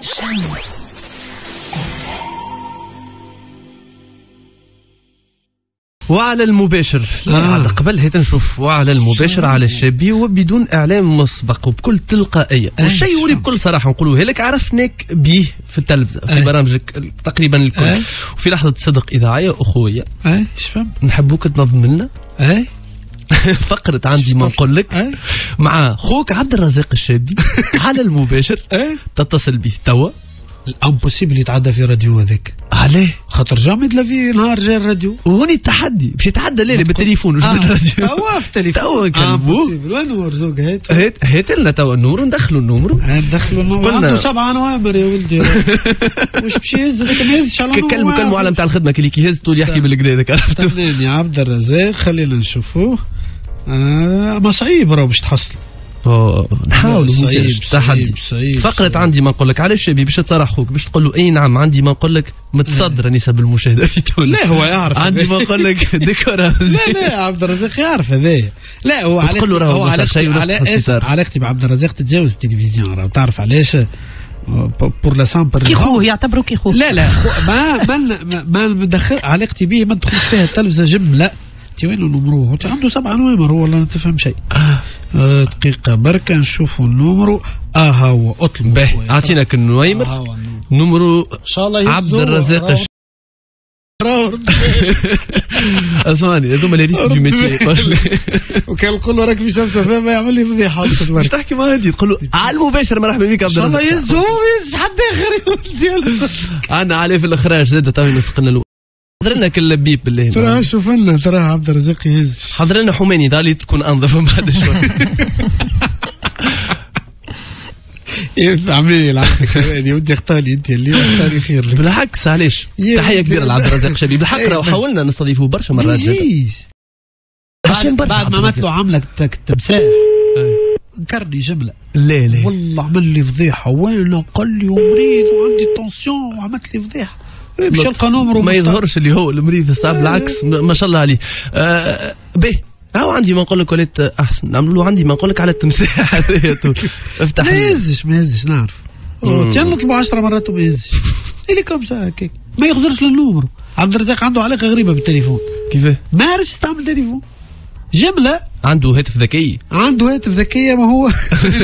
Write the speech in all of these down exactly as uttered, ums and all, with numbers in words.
وعلى المباشر آه. قبل هيت نشوف وعلى المباشر على الشابي وبدون اعلام مسبق وبكل تلقائيه آه. والشيء يولي بكل صراحه نقولوا لك عرفناك به في التلفزه في آه. برامجك تقريبا الكل آه. وفي لحظه صدق اذاعيه اخويه اه ايش فهم نحبوك تنظم لنا اه فقرة عندي ما نقول لك أه؟ مع خوك عبد الرزاق الشابي على المباشر أه؟ تتصل به توا امبوسيبل يتعدى في راديو هذاك. عليه؟ خاطر جامد لا في نهار جا الراديو. وهوني التحدي باش يتعدى ليلة بالتليفون مش آه. بالراديو. توا في التليفون. توا كلبو. وين هو رزوق هات؟ هات هات لنا توا النمر ندخلوا النمر. ندخلوا النمر. عنده سبعة نوامر يا ولدي. واش باش يهز هذاك ما يهزش على النمر. كلمة كلمة على نتاع الخدمة اللي كيهز طول يحكي بالكدا هذاك عرفتوا. تمام يا عبد الرزاق خلينا نشوفوه. آه ما صعيب راهو باش تحصلوا. اوه نحاولوا صعيب تحدي فقرة عندي ما نقول لك علاش شبي باش تصرح خوك باش تقول له اي نعم عندي ما نقول لك متصدره نسب المشاهده في تونس. لا هو يعرف عندي ما نقول لك ديكورا. لا لا عبد الرزاق يعرف هذايا. لا هو على له هو على شيء على علاقتي بعبد الرزاق تتجاوز التلفزيون راه تعرف علاش بور لا سامبل كي خوه يعتبروا كي خوه. لا لا ما ما ما مدخل علاقتي به ما تدخلش فيها التلفزه جم لا تي وين نمروه عنده سبعة نوامر هو ولا ما تفهم شيء. آه. آه دقيقة بركة نشوفوا النمرو اه هو اطلب به اعطيناك النوامر آه نمرو ان شاء الله عبد الرزاق الش... اسمعني هذوما لي ريسك دو ميتي وكان نقول له راك في شمس فما يعمل لي فضيحة باش تحكي مع هادي تقول له على المباشر مرحبا بك عبد الرزاق ان شاء الله يهزو ويهز حد اخر ديالو انا عليه في الاخراج زاد تو نسقنا له حضر لنا كل بيب بالله ترى شوف لنا ترى عبد الرزاق يهز حضر لنا حماني دالي تكون انظف من بعد شوي يا عمي العافية يا ودي اختاري انت اللي اختاري خير بالعكس علاش تحيه كبيره لعبد الرزاق شبيب بالحق راه حاولنا نستضيفوه برشا مرات بعد, بعد ما مثلوا عملة التمساح نكرني جمله لا لا والله عمل لي فضيحه وين قال لي ومريض وعندي تونسيون وعملت لي فضيحه مش يلقى نمره ما يظهرش اللي هو المريض الصعب بالعكس ما شاء الله عليه آه به هاو عندي ما نقول لك وليت احسن نعملوا له عندي ما نقول لك على التمساح هذايا طول افتح ما يهزش ما يهزش نعرف كان نطلبوا عشرة مرات وما يهزش اللي كم هكاك ما يقدرش للنمر. عبد الرزاق عنده علاقه غريبه بالتليفون. كيفاه؟ ما يعرفش يستعمل تليفون جمله عنده هاتف ذكي عنده هاتف ذكيه ما هو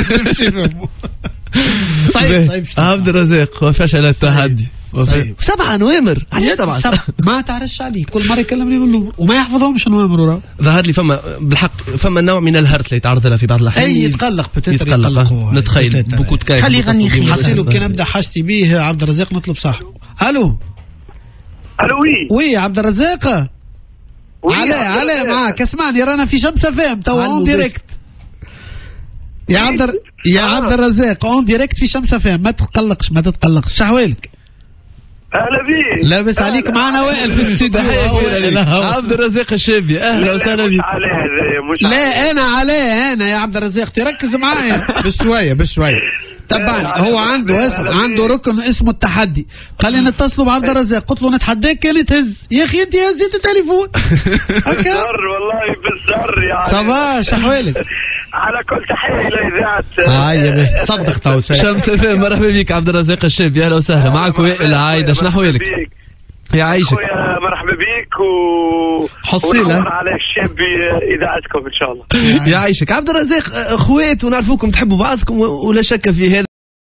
صعيب صعيب عبد الرزاق فشل التحدي سبعة نوامر علاش طبعا ما تعرفش عليه كل مره يكلمني من النمر وما يحفظهمش نوامر وراه ظهر لي فما بالحق فما نوع من الهرس اللي يتعرض لها في بعض الاحيان اي يتقلق يتقلق نتخيل بوكو تكاي خليه يغني حسيلو كي نبدا حاجتي به عبد الرزاق نطلب صاحبه. الو الو وي وي عبد الرزاق علي علي معاك اسمعني رانا في شمس فام توا اون ديريكت يا عبد يا عبد الرزاق اون ديريكت في شمس فام ما تتقلقش ما تتقلقش شحوالك اهلا بيك لابس عليك معنا وائل في الاستوديو عبد الرزاق الشابي اهلا وسهلا بك. لا انا عليه انا يا عبد الرزاق تركز معايا بشويه بشويه تبعني هو عنده اسم عنده ركن اسمه التحدي قال لي نتصلوا بعبد الرزاق قلت له نتحداك كان تهز يا اخي انت هزيت التليفون هكا والله بالزر يعني صباح شحوالك على كل تحيه لاذاعه هاي به صدق تو شمس فهم مرحبا بك عبد الرزاق الشابي اهلا وسهلا معك وائل عايده شنو احوالك يا عايشك يا مرحبا بك و حصيله على الشاب اذاعتكم ان شاء الله يا عايشك عبد الرزاق اخوات ونعرفوكم تحبوا بعضكم ولا شك في هذا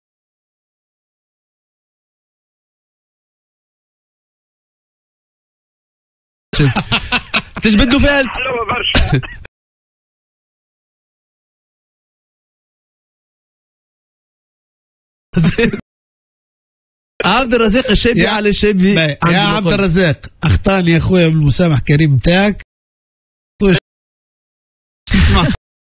تجبدوا فيها حلوه برشا عبد الرزاق الشابي على الشابي يا عبد الرزاق اخطاني يا اخويا بالمسامح كريم بتاعك اسمع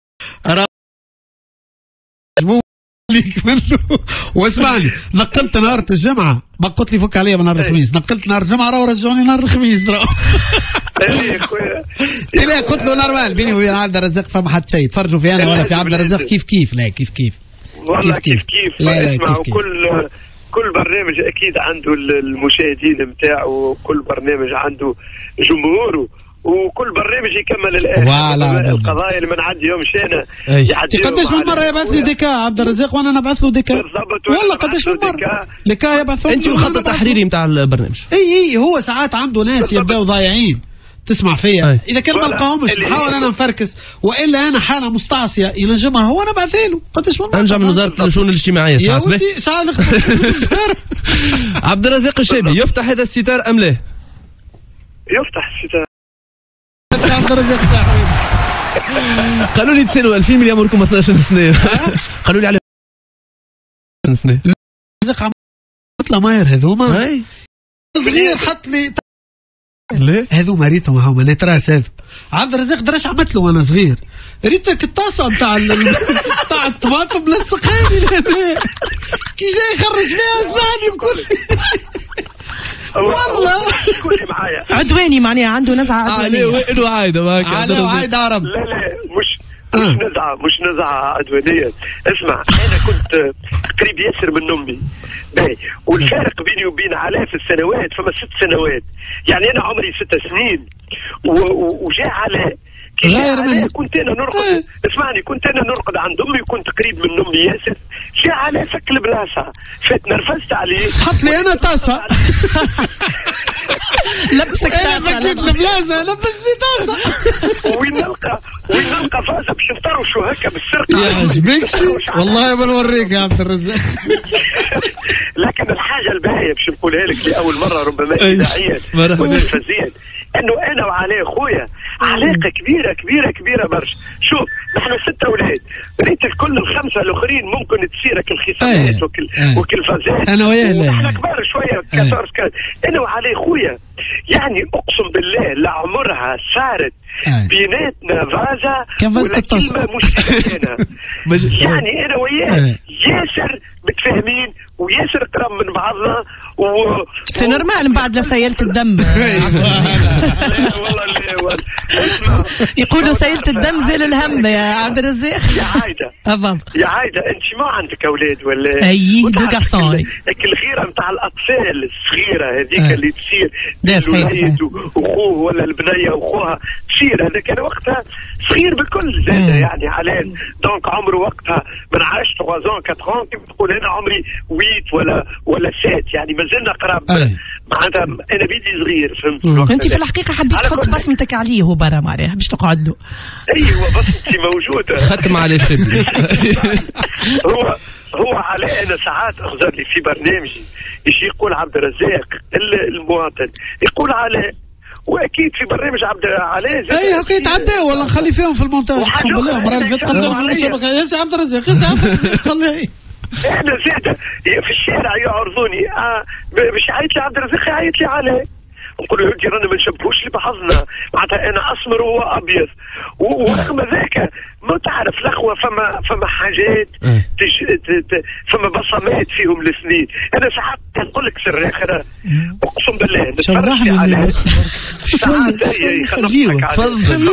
ليك منه واسمعني نقلت نهار الجمعه ما قلت لي فك عليا من نهار الخميس نقلت نهار الجمعه راه رجعوني نهار الخميس راه يا خويا لا قلت له نورمال بيني وبين عبد الرزاق فما حد شيء تفرجوا في انا ولا في عبد الرزاق كيف كيف لا كيف كيف والله كيف كيف لا لا اسمع كل كل برنامج اكيد عنده المشاهدين نتاعو كل برنامج عنده جمهوره وكل برنامج يكمل الاخر. القضايا اللي ما نعديهمش انا يعديهم. قداش من مره يبعث لي ديكا عبد الرزاق وانا نبعث له ديكا والله قداش من مره ديكا يبعث انت الخط التحريري نتاع البرنامج. اي اي هو ساعات عنده ناس يبداو ضايعين تسمع فيا أي. اذا كان ما لقاهمش نحاول انا نفركس والا انا حاله مستعصيه ينجمها هو انا بعث له قداش من مره. انجم من وزاره الشؤون الاجتماعيه ساعات. يا ودي ساعات عبد الرزاق الشيبي يفتح هذا الستار ام لا؟ يفتح الستار. عبد الرزاق صاحبي قالوا لي تسالوا ألفين مليون عمركم اثناش سنه. قالوا لي على سنه رزق مثل ماير هذوما صغير حط لي ليه هذوما ريتهم هما نتراس هذا عبد الرزاق درش عملت له وانا صغير ريتك الطاسه نتاع نتاع الطماطم لصقاني كي جاي يخرج فيها اسمعني بكل والله كل معايا عدواني معناها عنده نزعه عدوانيه. عليه وين عايده معك؟ عليه وعايده عرب. لا لا مش مش نزعه مش نزعه عدوانيه. اسمع انا كنت قريب ياسر من امي باهي والفارق بيني وبين علاء في السنوات فما ست سنوات يعني انا عمري ست سنين وجاء علاء غير من كنت انا نرقد اه. اسمعني كنت انا نرقد عند امي وكنت قريب من امي ياسر جاء على فك البلاصه فات نرفزت عليه حط لي انا طاسه لبسك انا فكيت البلاصه لبسني طاسه وين نلقى وين نلقى فازه باش نطرشوا هكا بالسرقه يا عجبكش والله بنوريك يا عبد الرزاق. لكن الحاجه الباهيه باش نقولها لك لاول مره ربما اذاعيا وتلفزيا انه انا وعلي خويا علاقه كبيره كبيره كبيره برشا. شوف نحن ستة اولاد ريت الكل الخمسه الاخرين ممكن تصيرك الخصامات وكل وكل فازات انا وياه احنا كبار شويه كثر انا وعلي خويا يعني اقسم بالله لا عمرها صارت بيناتنا فازه ولا كلمه مش يعني انا وياه ياسر متفاهمين وياسر قرب من بعضنا و سي نورمال من بعد لسيلة الدم. والله يقولوا سيلة الدم زي الهم يا عبد الرزاق. يا عايدة أفضل يا عايدة انت ما عندك اولاد ولا؟ اي دو غارسون. لكن الغيرة نتاع الاطفال الصغيرة هذيك اللي تصير الوليد واخوه ولا البنية واخوها تصير هذاك كان وقتها صغير بكل زاد يعني علان دونك عمره وقتها من عشرة ثلاثة أربعة كيف تقول انا عمري ويت ولا ولا سات يعني ما زلنا قراب معناتها انا بيدي صغير فهمت. انت في الحقيقه حبيت تحط بصمتك عليه هو برا معناها باش تقعد له. ايوه بصمتي موجوده ختم على الشب. هو هو على انا ساعات اخذ لي في برنامجي يجي يقول عبد الرزاق المواطن يقول على واكيد في برنامج عبد علاء اي هكا يتعداو ولا نخلي فيهم في المونتاج اقسم بالله المره اللي فاتت قدموا في المسابقه يا عبد الرزاق يا عبد الرزاق خليه احنا زيادة في الشارع يعرضوني اه باش يعيط لي عبد الرزاق يعيط لي عليه نقول له يا رانا ما نشبهوش اللي بحظنا معناتها انا اسمر وهو ابيض ورغم ذاك ما تعرف الاخوه فما فما حاجات تج... فما بصمات فيهم الاثنين. انا ساعات نقول لك سر اخر اقسم بالله نتفرج على ساعات تفضل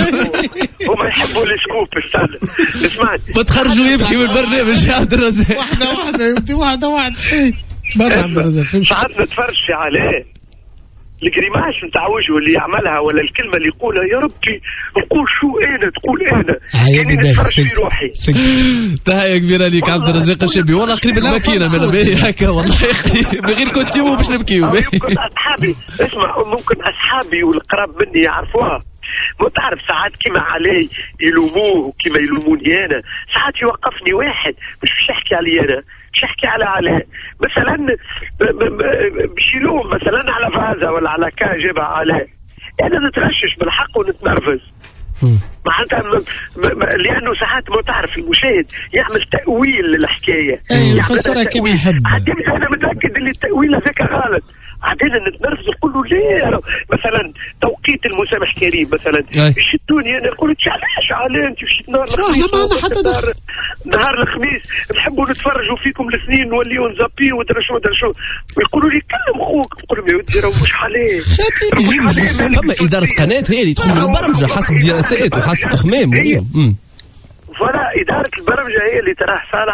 هما يحبوا السكوب استنى اسمعني ما تخرجوا يبكي من البرنامج يا عبد الرزاق. واحده واحده يبكي واحده واحده برا عبد الرزاق ساعات نتفرج في عليه الكريماش نتاع وجهه اللي يعملها ولا الكلمه اللي يقولها يا ربي نقول شو انا تقول انا كاني نتفرج في روحي. تحيه كبيره ليك عبد الرزاق الشبي والله قريب الماكينه من باهي هكا والله بغير كوستيمو باش نبكيو. يمكن اصحابي اسمع ممكن اصحابي والقراب مني يعرفوها ما تعرف ساعات كيما علي يلوموه وكيما يلوموني انا ساعات يوقفني واحد مش باش يحكي علي انا باش يحكي على علاء مثلا باش يلوم مثلا على فازة ولا على كا جابها علاء انا نتغشش بالحق ونتنرفز معناتها لانه ساعات ما تعرف المشاهد يعمل تاويل للحكايه يفسرها كما يحب. انا متاكد ان التاويل هذاك غلط عادين نتنرفز نقول له ليه مثلا توقيت المسامح كريم مثلا يشدوني انا نقول علاش علاه انت مشيت نهار الخميس حتى نهار, نهار الخميس نحبوا نتفرجوا فيكم الاثنين نوليو نزابي ودرا شو ودرا شو ويقولوا لي كلم خوك نقول لهم يا ودي راهو مش حلال فما اداره قناه هي اللي تقوم بالبرمجه حسب دراسات وحسب تخمام. فلا اداره البرمجه هي اللي تراه صالح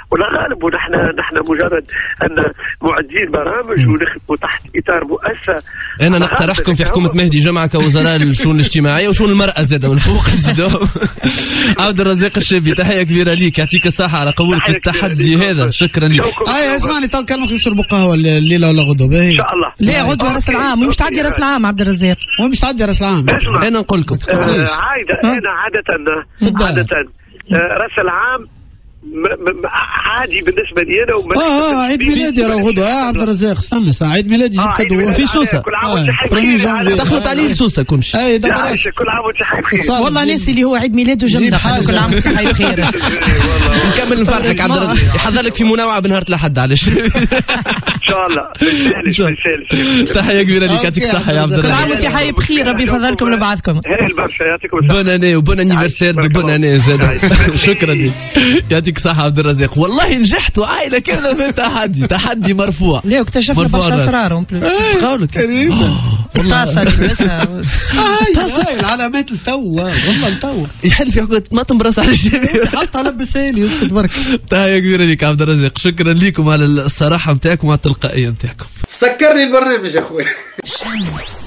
ولا غالب، ونحن نحن مجرد ان معدين برامج ونخدموا تحت اطار مؤسسه. انا نقترحكم في حكومه مهدي جمعه كوزراء الشؤون الاجتماعيه وشؤون المراه زاده من فوق نزيدوهم. عبد الرزاق الشابي تحيه كبيره ليك، يعطيك الصحه على قبولك التحدي هذا، شكرا لك. اي اسمعني تو نكلمك نشربوا قهوه الليله ولا غدوه باهي ان شاء الله. لا غدوه راس العام، مش تعدي راس العام عبد الرزاق، ومش تعدي راس العام. انا نقول لكم عايده انا عاده عاده راس العام عادي بالنسبه لي انا وما اه اه عيد ميلادي راه غدوه. يا عبد الرزاق استنى ساعه عيد ميلادي جبت كادو في سوسه دخلت عليه سوسه كل شيء. اي دابا كل عام وانت بخير. والله ناسي اللي هو عيد ميلاده جمله، كل عام وانت بخير. نكمل نفرحك عبد الرزاق، يحضر لك في منوعه بنهار الاحد علاش. ان شاء الله. تحيه كبيره لك، يعطيك الصحه يا عبد الرزاق. كل عام وانت حي بخير، ربي يفضلكم لبعضكم. هاي البرشا يعطيكم الصحه. بون اني وبون انيفرسير دو بون اني زاد. شكرا لك، يعطيك الصحه عبد الرزاق. والله نجحت وعائله كامله في التحدي، تحدي مرفوع. لا واكتشفنا برشا اسرار اون بلوس. قولك كريمه طاسه لبسها. هاي العلامات التوا والله التوا يحل في حكومه ما تنبرس على الجميع. حتى لبسها لي اسكت برك. تحيه كبيره لك عبد الرزاق، شكرا لكم على الصراحه نتاعكم وعلى التلقائيه نتاعكم. سكرني البرنامج يا اخوي.